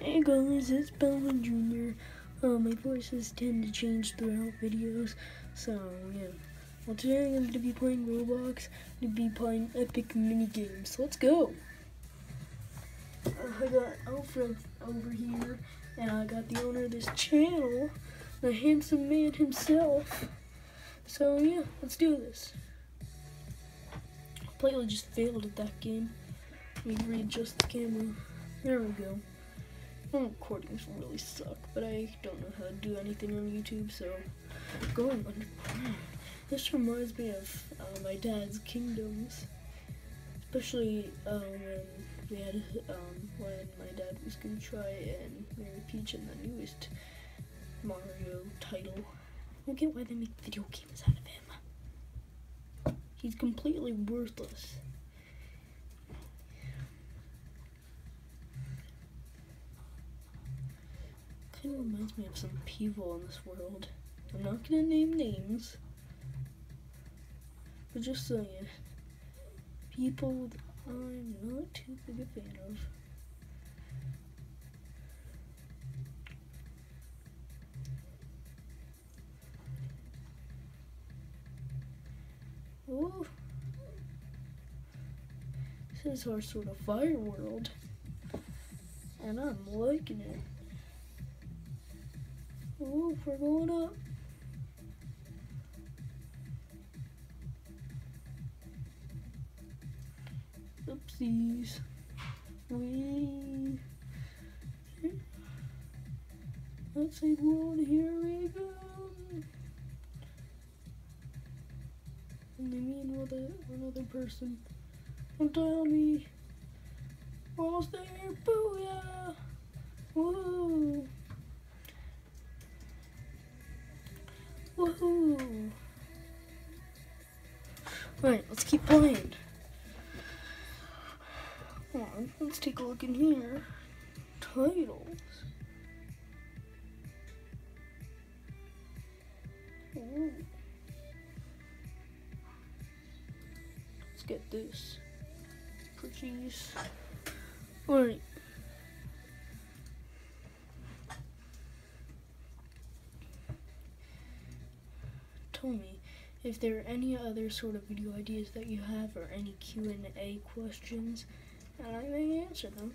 Hey guys, it's Belvin Jr. My voices tend to change throughout videos, so yeah. Well, today I'm going to be playing Roblox. I'm going to be playing epic minigames. So let's go! I got Alfred over here, and I got the owner of this channel, the handsome man himself. So yeah, let's do this. I completely just failed at that game. Let me readjust the camera. There we go. My recordings really suck, but I don't know how to do anything on YouTube, so going on. This reminds me of my dad's Kingdoms, especially when we had when my dad was gonna try and marry Peach in the newest Mario title. I don't get why they make video games out of him. He's completely worthless. Kind of reminds me of some people in this world. I'm not gonna name names, but just saying, people that I'm not too big a fan of. Oh, this is our sort of fire world, and I'm liking it. Oh, we're going up. Oopsies. Let's say one, here we go. And they mean with another person. Don't tell me. Almost there. Booyah. Woo. Woohoo! Alright, let's keep playing. Hold on, let's take a look in here. Titles. Ooh. Let's get this. Purchase. Alright. Tell me if there are any other sort of video ideas that you have, or any Q&A questions, and I may answer them.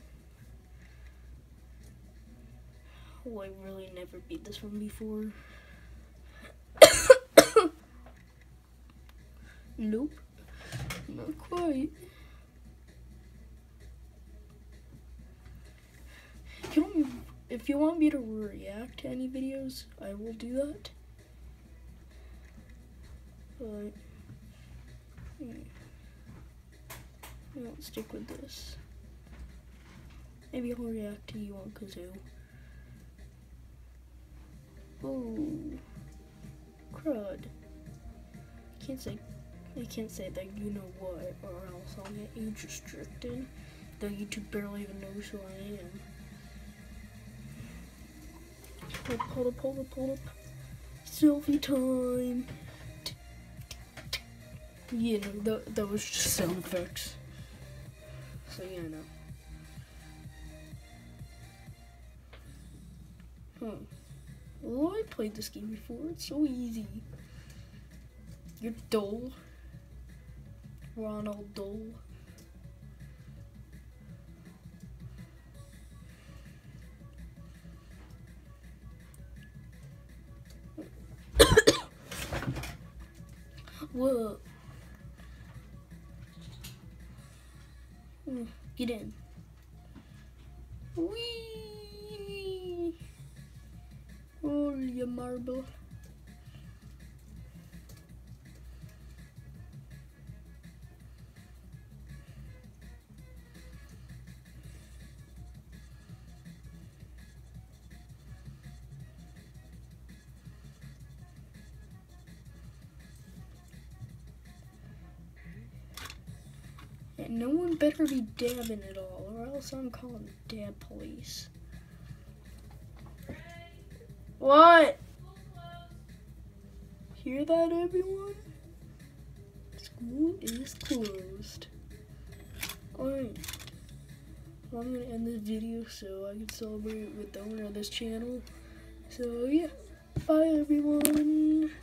Oh, I really never beat this one before. Nope, not quite. If you want me to react to any videos, I will do that. But let's stick with this. Maybe I'll react to you on Kazoo. Oh, crud! I can't say that you know what, or else I'll get age restricted. Though YouTube barely even knows who I am. Hold up. Selfie time. Yeah, no, that was just sound effects. So yeah, no. Well, I played this game before. It's so easy. You're dull. Ronald Dull. Whoa. Get in. Whee! Oh, you marble. And no one better be dabbing it all, or else I'm calling the dab police. What? Hear that, everyone? School is closed. Alright. I'm gonna end this video so I can celebrate with the owner of this channel. So yeah, bye everyone.